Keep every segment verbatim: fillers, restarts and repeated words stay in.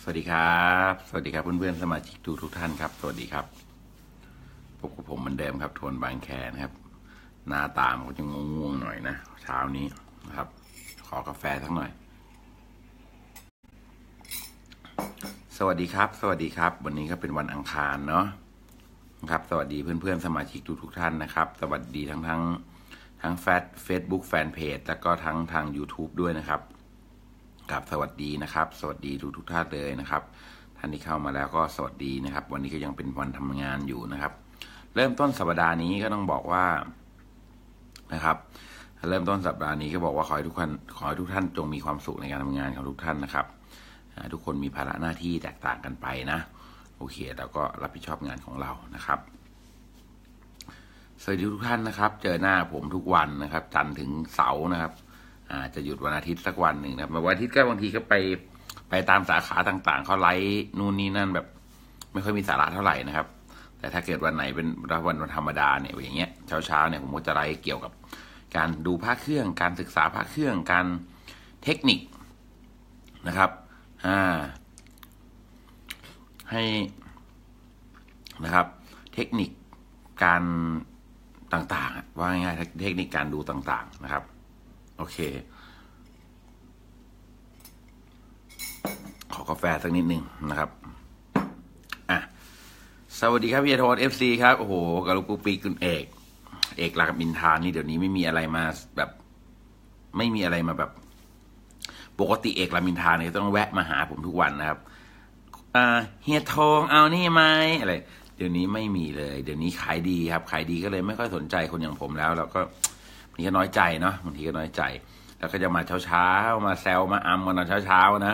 วัสดีครับสวัสดีครับเพื่อนๆสมาชิกทุกทุกท่านครับสวัสดีครับพบกับผมเหมือนเดิมครับทวนบางแคนะครับหน้าตามก็จะง่วงๆหน่อยนะเช้านี้นะครับขอกาแฟสักหน่อยสวัสดีครับสวัสดีครับวันนี้ก็เป็นวันอังคารเนาะครับสวัสดีเพื่อนๆสมาชิกทุกทุกท่านนะครับสวัสดีทั้งทั้งทั้งแฟซเฟซบุ๊กแฟนเพจแล้วก็ทั้งทาง YouTube ด้วยนะครับครับสวัสดีนะครับสวัสดีทุกทุกท่านเลยนะครับท่านที่เข้ามาแล้วก็สวัสดีนะครับวันนี้ก็ยังเป็นวันทำงานอยู่นะครับเริ่มต้นสัปดาห์นี้ก็ต้องบอกว่านะครับเริ่มต้นสัปดาห์นี้ก็บอกว่าขอให้ทุกท่านขอให้ทุกท่านจงมีความสุขในการทำงานของทุกท่านนะครับทุกคนมีภาระหน้าที่แตกต่างกันไปนะโอเคแล้วก็รับผิดชอบงานของเรานะครับสวัสดีทุกท่านนะครับเจอหน้าผมทุกวันนะครับจันทร์ถึงเสาร์นะครับอาจจะหยุดวันอาทิตย์สักวันหนึ่งนะวันอาทิตย์ก็บางทีก็ไปไปตามสาขาต่างๆเขาไลฟ์นู่นนี่นั่นแบบไม่ค่อยมีสาระเท่าไหร่นะครับแต่ถ้าเกิดวันไหนเป็นวันวันธรรมดาเนี่ยอย่างเงี้ยเช้าๆเนี่ยผมก็จะไลฟ์เกี่ยวกับการดูพระเครื่องการศึกษาพระเครื่องการเทคนิคนะครับอ่าให้นะครับเทคนิคการต่างๆว่าง่ายๆเทคนิคการดูต่างๆนะครับโอเคขอกาแฟสักนิดนึงนะครับอ่ะสวัสดีครับพี่โทน เอฟ ซี ครับโอ้โหกับลูกปุ๊กปีคุณเอกเอกหลักบินทานนี่เดี๋ยวนี้ไม่มีอะไรมาแบบไม่มีอะไรมาแบบปกติเอกลามินทาเนี่ยต้องแวะมาหาผมทุกวันนะครับอ่าเฮียทองเอานี่ไหมอะไรเดี๋ยวนี้ไม่มีเลยเดี๋ยวนี้ขายดีครับขายดีก็เลยไม่ค่อยสนใจคนอย่างผมแล้วแล้วก็บางทีก็น้อยใจเนาะบางทีก็น้อยใจแล้วก็จะมาเช้าๆมาแซวมาอัมกันตอนเช้าๆนะ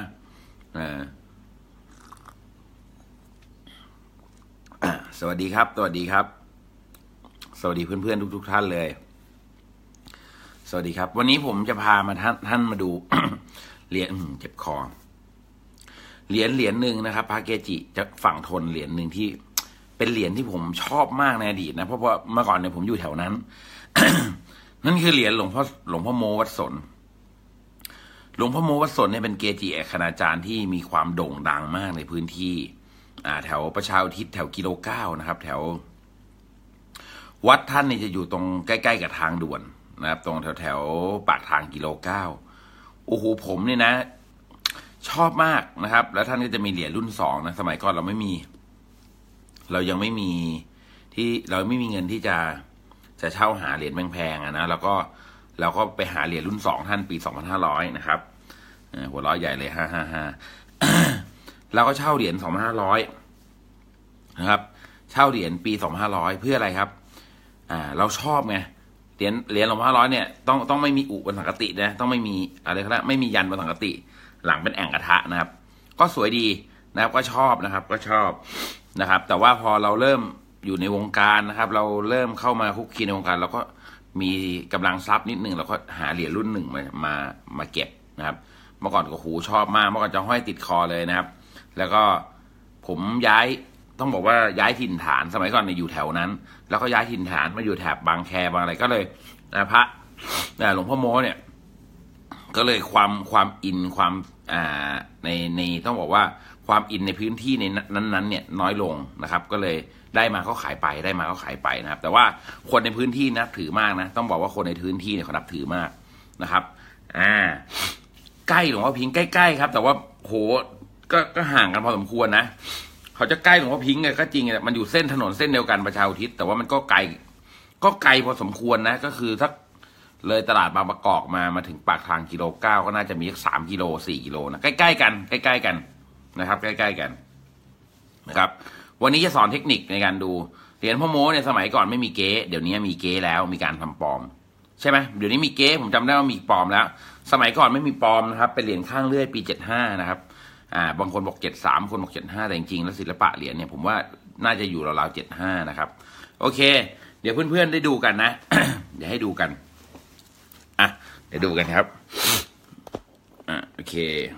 อ่าสวัสดีครับสวัสดีครับสวัสดีเพื่อนๆทุกๆท่านเลยสวัสดีครับวันนี้ผมจะพามาท่านท่านมาดู เหรียญเจ็บคอเหรียญเหรียญหนึ่งนะครับพระเกจิจะฝั่งทนเหรียญหนึ่งที่เป็นเหรียญที่ผมชอบมากในอดีตนะเพราะว่าเมื่อก่อนเนี่ยผมอยู่แถวนั้น นั่นคือเหรียญหลวงพ่อหลวงพ่อโมวัดสนหลวงพ่อโมวัดสนเนี่ยเป็นเกจิเอกคณาจารย์ที่มีความโด่งดังมากในพื้นที่อ่าแถวประชาอุทิศแถวกิโลเก้านะครับแถววัดท่านนี่จะอยู่ตรงใกล้ๆกับทางด่วนนะครับตรงแถวๆปากทางกิโลเก้าโอ้โหผมเนี่ยนะชอบมากนะครับแล้วท่านก็จะมีเหรียญรุ่นสองนะสมัยก่อนเราไม่มีเรายังไม่มีที่เราไม่มีเงินที่จะจะเช่าหาเหรียญแพงๆนะแล้วก็เราก็ไปหาเหรียญรุ่นสองท่านปีสองพันห้าร้อยนะครับหัวร้อยใหญ่เลยห้าห้าห้าเราก็เช่าเหรียญสองพันห้าร้อยนะครับเช่าเหรียญปีสองพันห้าร้อยเพื่ออะไรครับอ่าเราชอบไงเหรียญเหรียญสองพันห้าร้อยเนี่ยต้องต้องไม่มีอุบนสังกตินะต้องไม่มีอะไรก็ได้ไม่มียันบนสังกติหลังเป็นแอ่งกระทะนะครับก็สวยดีนะครับก็ชอบนะครับก็ชอบนะครับแต่ว่าพอเราเริ่มอยู่ในวงการนะครับเราเริ่มเข้ามาคุกคีในวงการเราก็มีกำลังทรัพย์นิดนึงเราก็หาเหรียญรุ่นหนึ่งมามามาเก็บนะครับเมื่อก่อนก็หูชอบมากเมื่อก่อนจะห้อยติดคอเลยนะครับแล้วก็ผมย้ายต้องบอกว่าย้ายถิ่นฐานสมัยก่อนเนี่ยอยู่แถวนั้นแล้วก็ย้ายถิ่นฐานมาอยู่แถบบางแคบางอะไรก็เลยนะพระหลวงพ่อโมเนี่ยก็เลยความความอินความอ่าในในต้องบอกว่าความอินในพื้นที่ในนั้นๆเนี่ยน้อยลงนะครับก็เลยได้มาก็ขายไปได้มาก็ขายไปนะครับแต่ว่าคนในพื้นที่นับถือมากนะต้องบอกว่าคนในพื้นที่เนี่ยเขานับถือมากนะครับอ่าใกล้หลวงพ่อพิงค์ใกล้ๆครับแต่ว่าโหก็ก็ห่างกันพอสมควรนะเขาจะใกล้หลวงพ่อพิงค์ก็จริงแต่มันอยู่เส้นถนนเส้นเดียวกันประชาอุทิศแต่ว่ามันก็ไกลก็ไกลพอสมควรนะก็คือถ้าเลยตลาดบางประกอบมามาถึงปากทางกิโลเก้าก็น่าจะมีสามกิโลสี่กิโลนะใกล้ๆกันใกล้ๆกันนะครับใกล้ๆกันนะครับวันนี้จะสอนเทคนิคในการดูเหรียญพ่อโมเนี่ยสมัยก่อนไม่มีเก๊เดี๋ยวนี้มีเก๊แล้วมีการทำปลอมใช่ไหมเดี๋ยวนี้มีเก๊ผมจำได้ว่ามีปลอมแล้วสมัยก่อนไม่มีปลอมนะครับเป็นเหรียญข้างเลื่อยปีเจ็ดห้านะครับอ่าบางคนบอกเจ็ดสามคนบอกเจ็ดห้าแต่จริงๆแล้วศิลปะเหรียญเนี่ยผมว่าน่าจะอยู่ราวๆเจ็ดห้านะครับโอเคเดี๋ยวเพื่อนๆได้ดูกันนะ เดี๋ยวให้ดูกันอ่ะเดี๋ยวดูกันครับอ่ะโอเค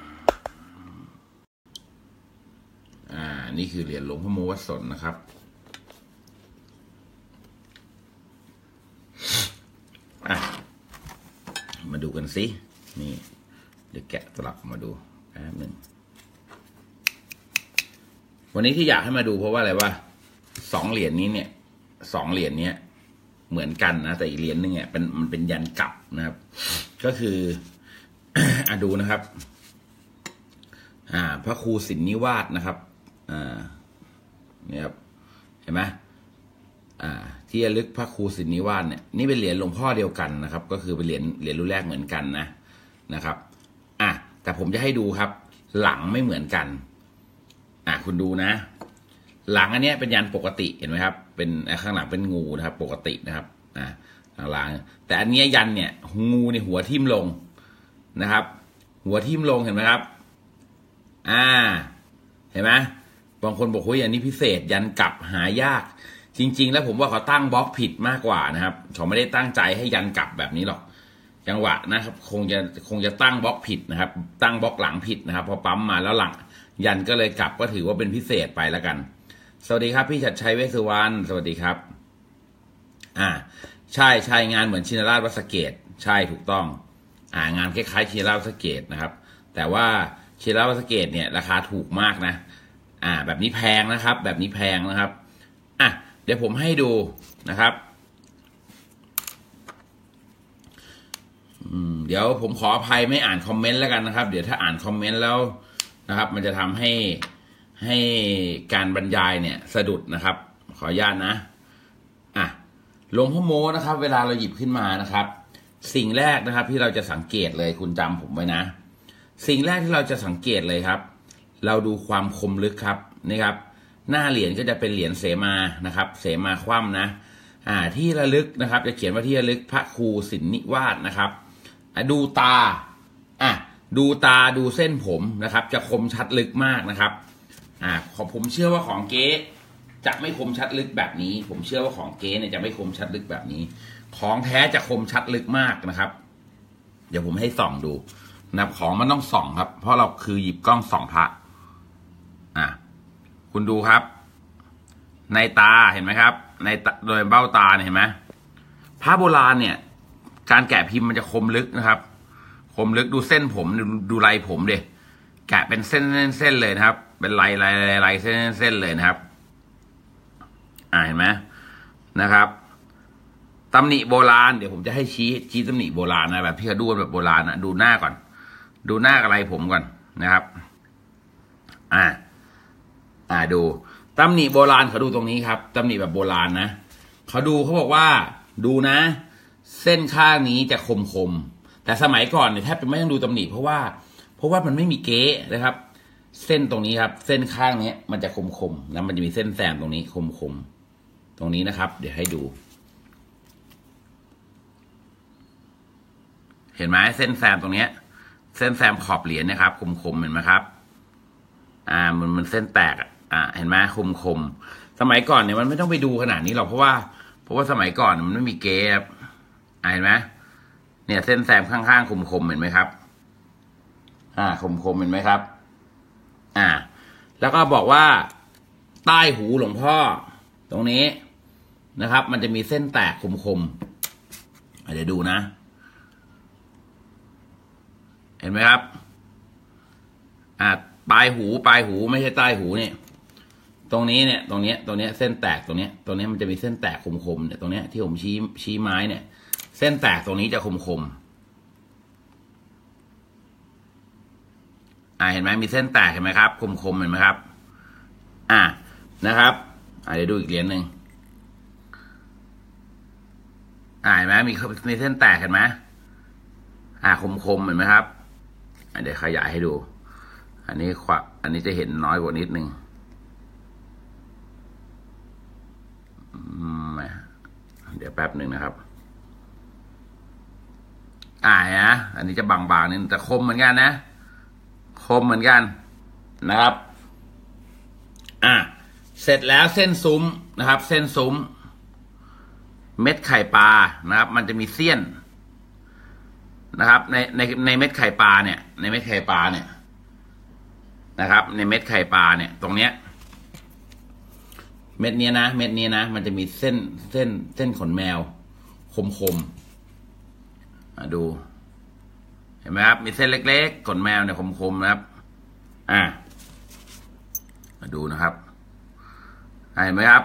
อ่านี่คือเหรียญหลวงพ่อโมวัดสนนะครับอ่ะมาดูกันสินี่เดี๋ยวแกะสลักมาดูแป๊บหนึ่งวันนี้ที่อยากให้มาดูเพราะว่าอะไรว่าสองเหรียญนี้เนี่ยสองเหรียญเนี้ยเหมือนกันนะแต่อีกเหรียญนึงเนี่ยเป็นมันเป็นยันกลับนะครับก็คือ อ่ะดูนะครับอ่าพระครูสินนิวาสนะครับอ่าเนี่ยครับเห็นไหมอ่าที่ระลึกพระครูสินนิวาสเนี่ยนี่เป็นเหรียญหลวงพ่อเดียวกันนะครับก็คือเป็นเหรียญเหรียญรุ่นแรกเหมือนกันนะนะครับอ่ะแต่ผมจะให้ดูครับหลังไม่เหมือนกันอ่ะคุณดูนะหลังอันนี้เป็นยันปกติเห็นไหมครับเป็นข้างหลังเป็นงูนะครับปกตินะครับอ่าข้างหลังแต่อันนี้ยันเนี่ยงูในหัวทิ่มลงนะครับหัวทิ่มลงเห็นไหมครับอ่าเห็นไหมบางคนบอกว่าอันนี้พิเศษยันกลับหายากจริงๆแล้วผมว่าเขาตั้งบล็อกผิดมากกว่านะครับเขาไม่ได้ตั้งใจให้ยันกลับแบบนี้หรอกจังหวะนะครับคงจะคงจะตั้งบล็อกผิดนะครับตั้งบล็อกหลังผิดนะครับพอปั๊มมาแล้วหลังยันก็เลยกลับก็ถือว่าเป็นพิเศษไปแล้วกันสวัสดีครับพี่ชัดชัยเวสสุวรรณสวัสดีครับอ่าใช่ใช่งานเหมือนชินราชวัดสะเกษใช่ถูกต้องอ่างานคล้ายๆชินราชวัดสะเกษนะครับแต่ว่าชินราชวัดสะเกษเนี่ยราคาถูกมากนะอ่าแบบนี้แพงนะครับแบบนี้แพงนะครับอ่ะเดี๋ยวผมให้ดูนะครับอืมเดี๋ยวผมขออภัยไม่อ่านคอมเมนต์แล้วกันนะครับเดี๋ยวถ้าอ่านคอมเมนต์แล้วนะครับมันจะทำให้ให้การบรรยายเนี่ยสะดุดนะครับขออนุญาตนะอ่ะหลวงพ่อโมนะครับเวลาเราหยิบขึ้นมานะครับสิ่งแรกนะครับที่เราจะสังเกตเลยคุณจำผมไว้นะสิ่งแรกที่เราจะสังเกตเลยครับเราดูความคมลึกครับนี่ครับหน้าเหรียญก็จะเป็นเหรียญเสมานะครับเสมาคว่ำนะอ่าที่ระลึกนะครับจะเขียนว่าที่ระลึกพระครูสินนิวาสนะครับดูตาอ่ะดูตาดูเส้นผมนะครับจะคมชัดลึกมากนะครับอ่าผมเชื่อว่าของเก๊จะไม่คมชัดลึกแบบนี้ผมเชื่อว่าของเก๊เนี่ยจะไม่คมชัดลึกแบบนี้ของแท้จะคมชัดลึกมากนะครับเดี๋ยวผมให้ส่องดูนะครับของมันต้องส่องครับเพราะเราคือหยิบกล้องส่องพระอ่ะคุณดูครับในตาเห็นไหมครับในโดยเบ้าตาเห็นไหมพระโบราณเนี่ยการแกะพิมพ์มันจะคมลึกนะครับคมลึกดูเส้นผมดูลายผมเดแกะเป็นเส้นเส้นเลยนะครับเป็นลายลายลายเส้นเส้นเลยนะครับอ่าเห็นไหมนะครับตำหนิโบราณเดี๋ยวผมจะให้ชี้ชี้ตำหนิโบราณนะแบบที่เขาดูแบบโบราณนะดูหน้าก่อนดูหน้ากับลายผมก่อนนะครับอ่าอ่าดูตำหนิโบราณเขาดูตรงนี้ครับตำหนิแบบโบราณนะเขาดูเขาบอกว่าดูนะเส้นข้างนี้จะคมคมแต่สมัยก่อนเนี่ยแทบจะไม่ต้องดูตำหนิเพราะว่าเพราะว่ามันไม่มีเก๊นะครับเส้นตรงนี้ครับเส้นข้างนี้มันจะคมคมแล้วมันจะมีเส้นแซมตรงนี้คมคมตรงนี้นะครับเดี๋ยวให้ดูเห็นไหมเส้นแซมตรงนี้เส้นแซมขอบเหรียญนะครับคมคมเห็นไหมครับอ่ามันมันเส้นแตกอ่าเห็นไหมคมคมสมัยก่อนเนี่ยมันไม่ต้องไปดูขนาดนี้หรอกเพราะว่าเพราะว่าสมัยก่อนมันไม่มีเก๊ครับเห็นไหมเนี่ยเส้นแซมข้างๆคมคมเห็นไหมครับอ่าคมคมเห็นไหมครับอ่าแล้วก็บอกว่าใต้หูหลวงพ่อตรงนี้นะครับมันจะมีเส้นแตกคมคมเดี๋ยวดูนะเห็นไหมครับอ่าปลายหูปลายหูไม่ใช่ใต้หูเนี่ยตรงนี้เนี่ยตรงนี้ตรงนี้เส้นแตกตรงนี้ตรงนี้มันจะมีเส้นแตกคมๆเนี่ยตรงนี้ที่ผมชี้ชี้ไม้เนี่ยเส้นแตกตรงนี้จะคมๆอ่าเห็นไหมมีเส้นแตกเห็นไหมครับคมๆเห็นไหมครับอ่านะครับอ่าเดี๋ยวดูอีกเหรียญหนึ่งอ่าเห็นไหมมีมีเส้นแตกเห็นไหมอ่าคมๆเห็นไหมครับอ่าเดี๋ยวขยายให้ดูอันนี้ขวาอันนี้จะเห็นน้อยกว่านิดนึงเดี๋ยวแป๊บหนึ่งนะครับอ่านะอันนี้จะบางๆนิดแต่คมเหมือนกันนะคมเหมือนกันนะครับอ่ะเสร็จแล้วเส้นซุ้มนะครับเส้นซุ้มเม็ดไข่ปลานะครับมันจะมีเสี้ยนนะครับในในในเม็ดไข่ปลาเนี่ยในเม็ดไข่ปลาเนี่ยนะครับในเม็ดไข่ปลาเนี่ยตรงเนี้ยเม็ดนี้นะเม็ดนี้นะมันจะมีเส้นเส้นเส้นขนแมวคมคมดูเห็นไหมครับมีเส้นเล็กๆขนแมวเนี่ยคมคมนะครับอ่ามาดูนะครับเห็นไหมครับ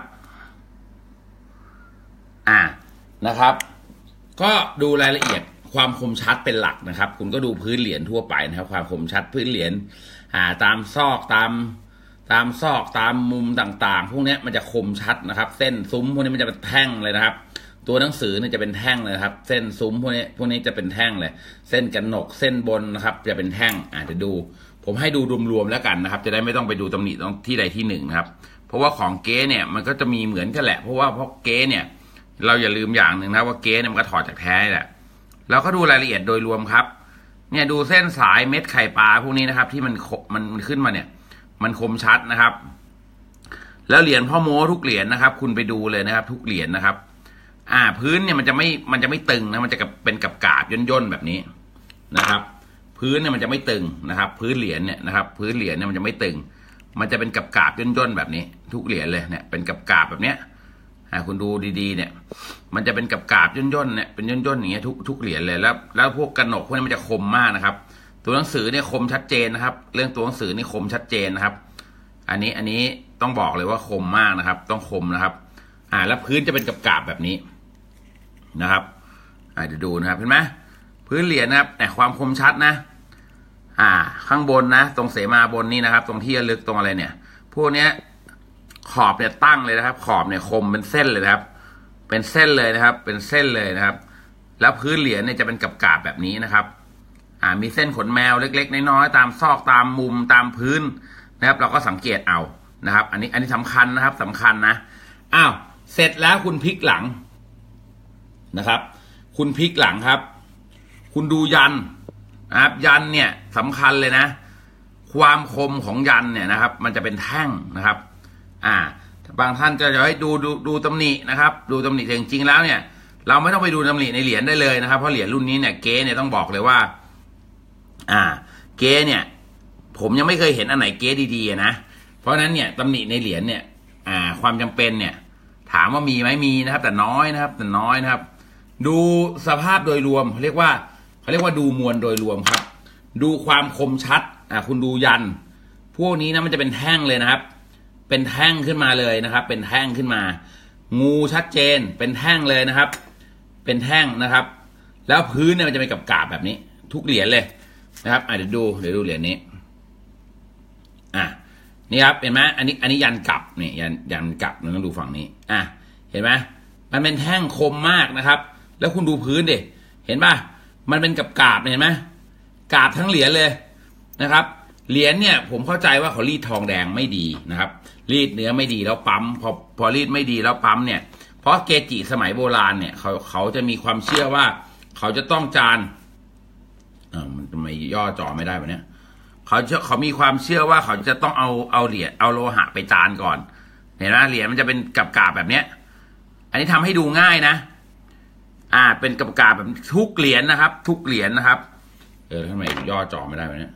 อ่านะครับ ก็ดูรายละเอียดความคมชัดเป็นหลักนะครับคุณก็ดูพื้นเหรียญทั่วไปนะครับความคมชัดพื้นเหรียญอ่าตามซอกตามตามซอกตามมุมต่างๆพวกนี้มันจะคมชัดนะครับเส้นซุ้มพวกนี้มันจะเป็นแท่งเลยนะครับตัวหนังสือเนี่ยจะเป็นแท่งเลยครับเส้นซุ้มพวกนี้พวกนี้จะเป็นแท่งเลยเส้นกระหนกเส้นบนนะครับจะเป็นแท่งอ่าจะดูผมให้ดูรวมๆแล้วกันนะครับจะได้ไม่ต้องไปดูตำหนิตรงที่ใดที่หนึ่งนะครับเพราะว่าของเก๊เนี่ยมันก็จะมีเหมือนกันแหละเพราะว่าเพราะเก๊เนี่ยเราอย่าลืมอย่างหนึ่งนะว่าเก๊เนี่ยมันก็ถอดจากแท้แหละเราก็ดูรายละเอียดโดยรวมครับเนี่ยดูเส้นสายเม็ดไข่ปลาพวกนี้นะครับที่มันมันมันขึ้นมาเนี่ยมันคมชัดนะครับแล้วเหรียญพ่อโม้ทุกเหรียญนะครับคุณไปดูเลยนะครับทุกเหรียญนะครับอ่าพื้นเนี่ยมันจะไม่มันจะไม่ตึงนะมันจะเป็นกับกาบย่นๆแบบนี้นะครับพื้นเนี่ยมันจะไม่ตึงนะครับพื้นเหรียญเนี่ยนะครับพื้นเหรียญเนี่ยมันจะไม่ตึงมันจะเป็นกับกาบย่นๆแบบนี้ทุกเหรียญเลยเนี่ยเป็นกับกาบแบบเนี้ยอ่าคุณดูดีๆเนี่ยมันจะเป็นกับกาบย่นๆเนี่ยเป็นย่นๆอย่างเงี้ยทุกทุกเหรียญเลยแล้วแล้วพวกกระหนกพวกนี้มันจะคมมากนะครับตัวหนังสือเนี่ยคมชัดเจนนะครับเรื่องตัวหนังสือนี่คมชัดเจนนะครับอันนี้อันนี้ต้องบอกเลยว่าคมมากนะครับต้องคมนะครับอ่าแล้วพื้นจะเป็นกับกาบแบบนี้นะครับอ่าเดี๋ยวดูนะครับเห็นไหมพื้นเหรียญนะครับแต่ความคมชัดนะอ่าข้างบนนะตรงเสมาบนนี่นะครับตรงที่ระลึกตรงอะไรเนี่ยพวกเนี้ยขอบเนี่ยตั้งเลยนะครับขอบเนี่ยคมเป็นเส้นเลยนะครับเป็นเส้นเลยนะครับเป็นเส้นเลยนะครับแล้วพื้นเหรียญเนี่ยจะเป็นกับกาบแบบนี้นะครับอ่ามีเส้นขนแมวเล็กๆน้อยๆตามซอกตามมุมตามพื้นนะครับเราก็สังเกตเอานะครับอันนี้อันนี้สำคัญนะครับสำคัญนะอ้าวเสร็จแล้วคุณพลิกหลังนะครับคุณพลิกหลังครับคุณดูยันนะครับยันเนี่ยสำคัญเลยนะความคมของยันเนี่ยนะครับมันจะเป็นแท่งนะครับอ่าบางท่านจะจะให้ดูดูดูตำหนินะครับดูตำหนิแต่จริงๆแล้วเนี่ยเราไม่ต้องไปดูตำหนิในเหรียญได้เลยนะครับเพราะเหรียญรุ่นนี้เนี่ยเก๊เนี่ยต้องบอกเลยว่าอ่าเก๊เนี่ยผมยังไม่เคยเห็นอันไหนเก๊ดีๆนะเพราะฉะนั้นเนี่ยตำหนิในเหรียญเนี่ยอ่าความจำเป็นเนี่ยถามว่ามีไหมมีนะครับแต่น้อยนะครับแต่น้อยนะครับดูสภาพโดยรวมเขาเรียกว่าเขาเรียกว่าดูมวลโดยรวมครับดูความคมชัดอ่าคุณดูยันพวกนี้นะมันจะเป็นแท่งเลยนะครับเป็นแท่งขึ้นมาเลยนะครับเป็นแท่งขึ้นมางูชัดเจนเป็นแท่งเลยนะครับเป็นแท่งนะครับแล้วพื้นเนี่ยมันจะเป็นกับกาบแบบนี้ทุกเหรียญเลยนะครับอ่ะเดี๋ยวดูเดี๋ยวดูเหรียญนี้อ่ะนี่ครับเห็นไหมอันนี้อันนี้ยันกลับนี่ยันยันกลับเราต้องดูฝั่งนี้อ่ะเห็นไหมมันเป็นแท่งคมมากนะครับแล้วคุณดูพื้นดิเห็นป่ะมันเป็นกับกาบเห็นไหมกาบทั้งเหรียญเลยนะครับเหรียญเนี่ยผมเข้าใจว่าเขารีดทองแดงไม่ดีนะครับรีดเนื้อไม่ดีแล้วปั๊มพอพอรีดไม่ดีแล้วปั๊มเนี่ยเพราะเกจิสมัยโบราณเนี่ยเขาเขาจะมีความเชื่อว่าเขาจะต้องจานอ่ามันทำไมย่อจอไม่ได้วะเนี่ยเขาเขามีความเชื่อว่าเขาจะต้องเอาเอาเหรียญเอาโลหะไปจานก่อนเห็นไหมเหรียญมันจะเป็นกับกาบแบบเนี้ยอันนี้ทำให้ดูง่ายนะอ่าเป็นกับกาบแบบทุกเหรียญนะครับทุกเหรียญนะครับเออทำไมย่อจอไม่ได้วะเนี่ย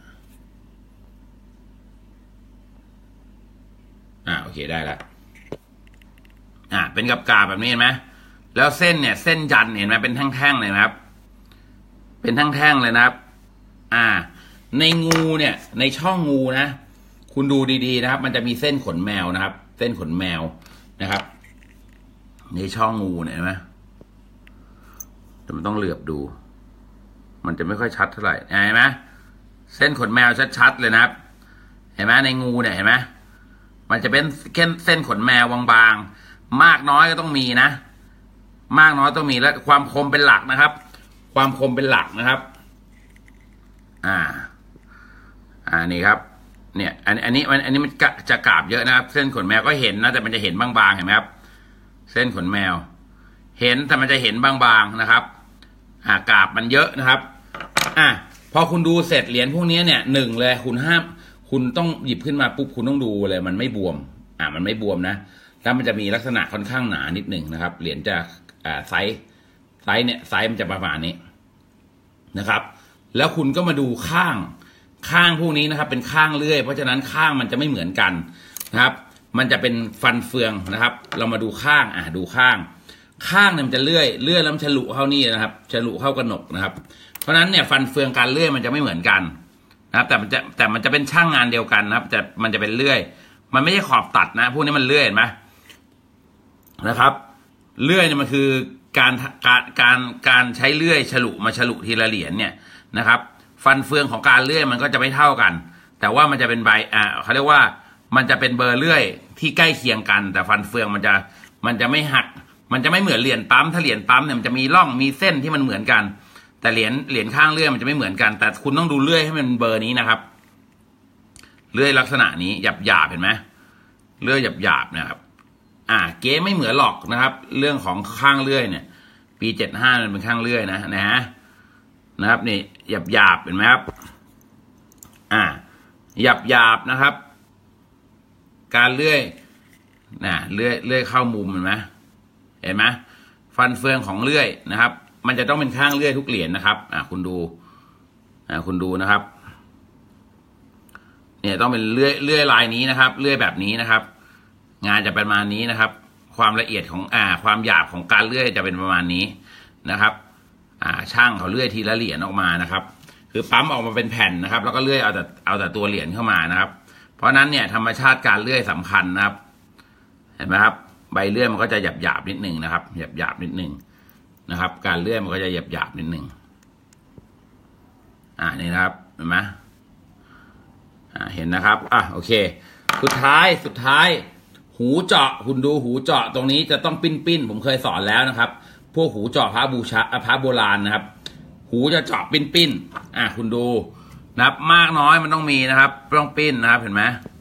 อ่าโอเคได้แล้วอ่าเป็นกับกาบแบบนี้เห็นไหมแล้วเส้นเนี่ยเส้นยันเห็นไหมเป็นแท่งๆเลยนะครับเป็นแท่งๆเลยนะครับอ่าในงูเนี่ยในช่องงูนะคุณดูดีๆนะครับมันจะมีเส้นขนแมวนะครับเส้นขนแมวนะครับในช่องงูเนี่ยเห็นไหมแต่มันต้องเหลือบดูมันจะไม่ค่อยชัดเท่าไหร่เห็นไหมเส้นขนแมวชัดๆเลยนะครับเห็นไหมในงูเนี่ยเห็นไหมมันจะเป็นเส้นขนแมวบางๆมากน้อยก็ต้องมีนะมากน้อยต้องมีและความคมเป็นหลักนะครับความคมเป็นหลักนะครับอ่าอ่านี่ครับเนี่ยอันอันนี้มันอันนี้มันจะกราบเยอะนะครับเส้นขนแมวก็เห็นนะแต่มันจะเห็นบางๆเห็นไหมครับเส้นขนแมวเห็นแต่มันจะเห็นบางๆนะครับอ่ากราบมันเยอะนะครับอ่ะพอคุณดูเสร็จเหรียญพวกนี้เนี่ยหนึ่งเลยคุณห้ามคุณต้องหยิบขึ้นมาปุ๊บคุณต้องดูเลยมันไม่บวมอ่ามันไม่บวมนะแล้วมันจะมีลักษณะค่อนข้างหนานิดหนึ่งนะครับเหรียญจะอ่าไซส์ไซส์เนี่ยไซส์มันจะประมาณนี้นะครับแล้วคุณก็มาดูข้างข้างพวกนี้นะครับเป็นข้างเลื่อยเพราะฉะนั้นข้างมันจะไม่เหมือนกันนะครับมันจะเป็นฟันเฟืองนะครับเรามาดูข้างอ่ะดูข้างข้างเนี่ยมันจะเลื่อยเลื่อยแล้วมันฉลุเข้านี่นะครับฉลุเข้ากระหนกนะครับเพราะฉะนั้นเนี่ยฟันเฟืองการเลื่อยมันจะไม่เหมือนกันนะครับแต่มันจะแต่มันจะเป็นช่างงานเดียวกันนะครับจะมันจะเป็นเลื่อยมันไม่ใช่ขอบตัดนะพวกนี้มันเลื่อยเห็นไหมนะครับเลื่อยเนี่ยมันคือการการการการใช้เลื่อยฉลุมาฉลุทีละเหรียญเนี่ยนะครับฟันเฟืองของการเลื่อยมันก็จะไม่เท่ากันแต่ว่ามันจะเป็นใบอ่าเขาเรียกว่ามันจะเป็นเบอร์เลื่อยที่ใกล้เคียงกันแต่ฟันเฟืองมันจะมันจะไม่หักมันจะไม่เหมือนเหรียญปั๊มถ้าเหรียญปั๊มเนี่ยมันจะมีร่องมีเส้นที่มันเหมือนกันแต่เหรียญเหรียญข้างเลื่อยมันจะไม่เหมือนกันแต่คุณต้องดูเลื่อยให้มันเบอร์นี้นะครับเลื่อยลักษณะนี้หยาบหยาบเห็นไหมเลื่อยหยาบหยาบนะครับอ่าเก๊ไม่เหมือนหรอกนะครับเรื่องของข้างเลื่อยเนี่ยปีเจ็ดห้ามันเป็นข้างเลื่อยนะนะฮะนะครับนี่หยาบหยาบเห็นไหมครับอ่าหยาบหยาบนะครับการเลื่อยนะเลื่อยเลื่อยเข้ามุมเห็นไหมเห็นไหมฟันเฟืองของเลื่อยนะครับมันจะต้องเป็นข้างเลื่อยทุกเหรียญนะครับอ่าคุณดูอ่าคุณดูนะครับเนี่ยต้องเป็นเลื่อยเลื่อยลายนี้นะครับเลื่อยแบบนี้นะครับงานจะประมาณนี้นะครับความละเอียดของอ่าความหยาบของการเลื่อยจะเป็นประมาณนี้นะครับอ่าช่างเขาเลื่อยทีละเหรียญออกมานะครับคือปั๊มออกมาเป็นแผ่นนะครับแล้วก็เลื่อยเอาแต่เอาแต่ตัวเหรียญเข้ามานะครับเพราะนั้นเนี่ยธรรมชาติการเลื่อยสำคัญนะครับเห็นไหมครับใบเลื่อยมันก็จะหยาบหยาบนิดหนึ่งนะครับหยาบหยาบนิดหนึ่งนะครับการเลื่อยมันก็จะหยาบหยาบนิดหนึ่งอ่านี่นะครับเห็นไหมอ่าเห็นนะครับอ่ะโอเคสุดท้ายสุดท้ายหูเจาะคุณดูหูเจาะตรงนี้จะต้องปิ้นปิ้นผมเคยสอนแล้วนะครับพวกหูเจาะพระบูชาพระโบราณนะครับหูจะเจาะปิ้นปิ้นอ่ะคุณดูนะครับมากน้อยมันต้องมีนะครับต้องปิ้นนะครับเห็นไหม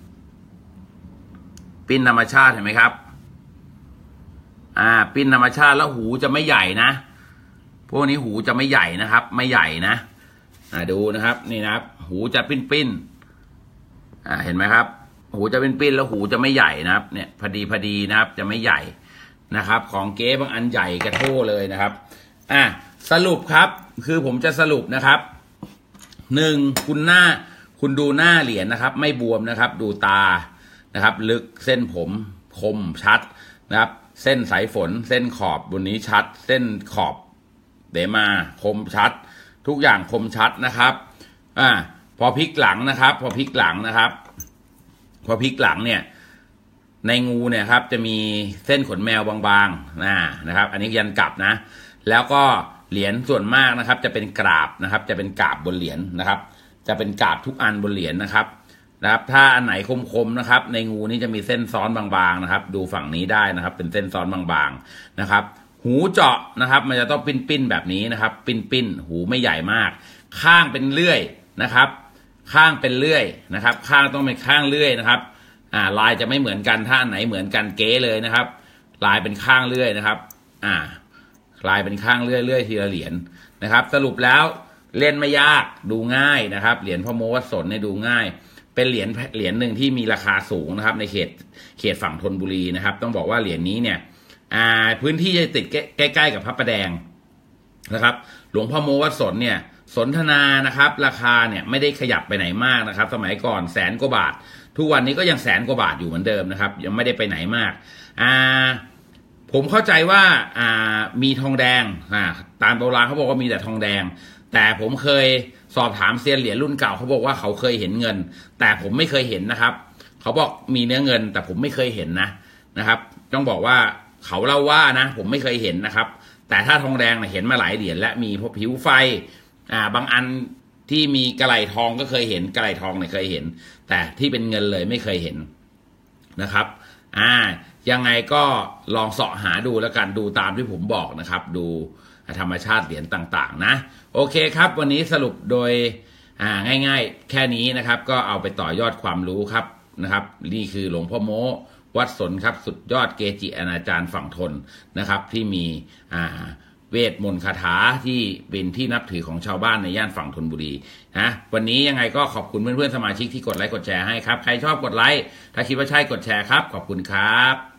ปิ้นธรรมชาติเห็นไหมครับอ่าปิ้นธรรมชาติแล้วหูจะไม่ใหญ่นะพวกนี้หูจะไม่ใหญ่นะครับไม่ใหญ่นะอ่าดูนะครับนี่นะครับหูจะปิ้นปิ้นอ่าเห็นไหมครับหูจะเป็นปิ้นแล้วหูจะไม่ใหญ่นะครับเนี่ยพอดีพอดีนะครับจะไม่ใหญ่นะครับของเก๊บางอันใหญ่กระโถเลยนะครับอ่ะสรุปครับคือผมจะสรุปนะครับหนึ่งคุณหน้าคุณดูหน้าเหรียญนะครับไม่บวมนะครับดูตานะครับลึกเส้นผมคมชัดนะครับเส้นสายฝนเส้นขอบบนนี้ชัดเส้นขอบเดมาคมชัดทุกอย่างคมชัดนะครับอ่าพอพลิกหลังนะครับพอพลิกหลังนะครับพอพลิกหลังเนี่ยในงูเนี่ยครับจะมีเส้นขนแมวบางๆนะนะครับอันนี้ยันกลับนะแล้วก็เหรียญส่วนมากนะครับจะเป็นกราบนะครับจะเป็นกราบบนเหรียญนะครับจะเป็นกราบทุกอันบนเหรียญนะครับนะครับถ้าอันไหนคมๆนะครับในงูนี่จะมีเส้นซ้อนบางๆนะครับดูฝั่งนี้ได้นะครับเป็นเส้นซ้อนบางๆนะครับหูเจาะนะครับมันจะต้องปิ้นๆแบบนี้นะครับปิ้นๆหูไม่ใหญ่มากข้างเป็นเลื่อยนะครับข้างเป็นเลื่อยนะครับข้างต้องเป็นข้างเลื่อยนะครับอ่าลายจะไม่เหมือนกันถ้าอันไหนเหมือนกันเก๊เลยนะครับลายเป็นข้างเลื่อยนะครับอ่าลายเป็นข้างเลื่อยเลื่อยทีละเหรียญนะครับสรุปแล้วเล่นไม่ยากดูง่ายนะครับเหรียญพ่อโมวัดสนเนี่ยดูง่ายเป็นเหรียญเหรียญหนึ่งที่มีราคาสูงนะครับในเขตเขตฝั่งธนบุรีนะครับต้องบอกว่าเหรียญนี้เนี่ยอ่าพื้นที่จะติดใกล้ๆกับพระประแดงนะครับหลวงพ่อโมวัดสนเนี่ยสนทนานะครับราคาเนี่ยไม่ได้ขยับไปไหนมากนะครับสมัยก่อนแสนกว่าบาททุกวันนี้ก็ยังแสนกว่าบาทอยู่เหมือนเดิมนะครับยังไม่ได้ไปไหนมากอ่าผมเข้าใจว่าอ่ามีทองแดงอ่าตามโบราณเขาบอกว่ามีแต่ทองแดงแต่ผมเคยสอบถามเซียนเหรียญรุ่นเก่าเขาบอกว่าเขาเคยเห็นเงินแต่ผมไม่เคยเห็นนะครับเขาบอกมีเนื้อเงินแต่ผมไม่เคยเห็นนะนะครับต้องบอกว่าเขาเล่าว่านะผมไม่เคยเห็นนะครับแต่ถ้าทองแดงเนี่ยเห็นมาหลายเหรียญและมีพวกผิวไฟอ่าบางอันที่มีกระไหลทองก็เคยเห็นกระไหลทองเนี่ยเคยเห็นแต่ที่เป็นเงินเลยไม่เคยเห็นนะครับอ่ายังไงก็ลองเสาะหาดูแล้วกันดูตามที่ผมบอกนะครับดูธรรมชาติเหรียญต่างๆนะโอเคครับวันนี้สรุปโดยอ่าง่ายๆแค่นี้นะครับก็เอาไปต่อยอดความรู้ครับนะครับนี่คือหลวงพ่อโมวัดสนครับสุดยอดเกจิอาจารย์ฝั่งทนนะครับที่มีอ่าเวทมนต์คาถาที่เป็นที่นับถือของชาวบ้านในย่านฝั่งธนบุรีนะวันนี้ยังไงก็ขอบคุณเพื่อนๆสมาชิกที่กดไลค์กดแชร์ให้ครับใครชอบกดไลค์ถ้าคิดว่าใช่กดแชร์ครับขอบคุณครับ